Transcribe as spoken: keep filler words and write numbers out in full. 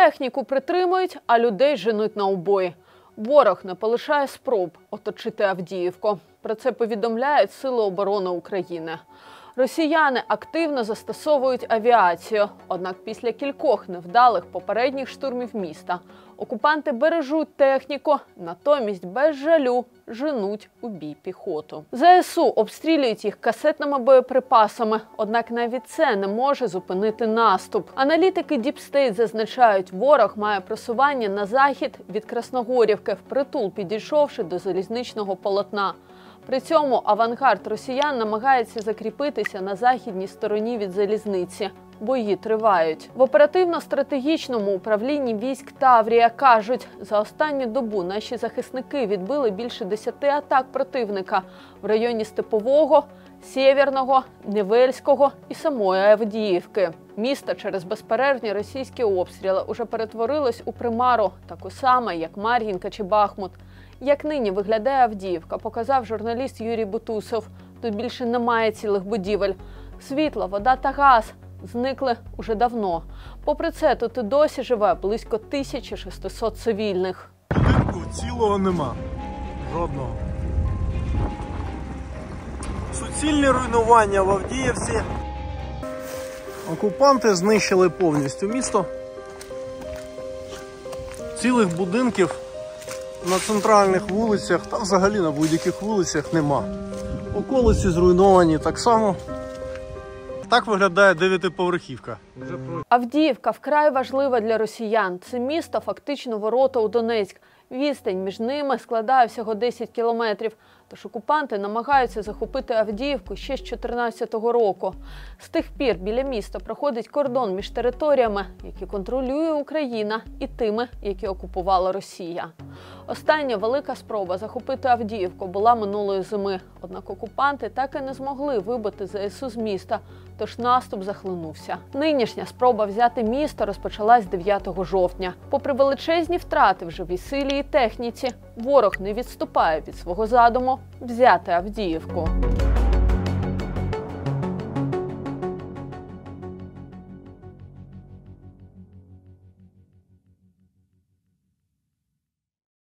Техніку притримують, а людей женуть на убой. Ворог не полишає спроб оточити Авдіївку. Про це повідомляють Сили оборони України. Росіяни активно застосовують авіацію. Однак після кількох невдалих попередніх штурмів міста окупанти бережуть техніку, натомість без жалю женуть у бій піхоту. ЗСУ обстрілюють їх касетними боєприпасами, однак навіть це не може зупинити наступ. Аналітики Deep State зазначають, ворог має просування на захід від Красногорівки, впритул підійшовши до залізничного полотна. При цьому авангард росіян намагається закріпитися на західній стороні від залізниці. Бої тривають. В оперативно-стратегічному управлінні військ Таврія кажуть, за останню добу наші захисники відбили більше десяти атак противника в районі Степового, Сєвєрного, Невельського і самої Авдіївки. Місто через безперервні російські обстріли уже перетворилось у примару, таку саму, як Мар'їнка чи Бахмут. Як нині виглядає Авдіївка, показав журналіст Юрій Бутусов. Тут більше немає цілих будівель. Світло, вода та газ зникли уже давно. Попри це, тут і досі живе близько тисячі шестисот цивільних. Будинку цілого нема. Жодного. Суцільні руйнування в Авдіївці. Окупанти знищили повністю місто. Цілих будинків на центральних вулицях та взагалі на будь-яких вулицях нема. Околиці зруйновані так само. Так виглядає дев'ятиповерхівка. Авдіївка вкрай важлива для росіян. Це місто фактично ворота у Донецьк. Відстань між ними складає всього десять кілометрів. Тож окупанти намагаються захопити Авдіївку ще з дві тисячі чотирнадцятого року. З тих пір біля міста проходить кордон між територіями, які контролює Україна, і тими, які окупувала Росія. Остання велика спроба захопити Авдіївку була минулої зими. Однак окупанти так і не змогли вибити ЗСУ з міста, тож наступ захлинувся. Нинішня спроба взяти місто розпочалась дев'ятого жовтня. Попри величезні втрати в живій силі і техніці, ворог не відступає від свого задуму взяти Авдіївку.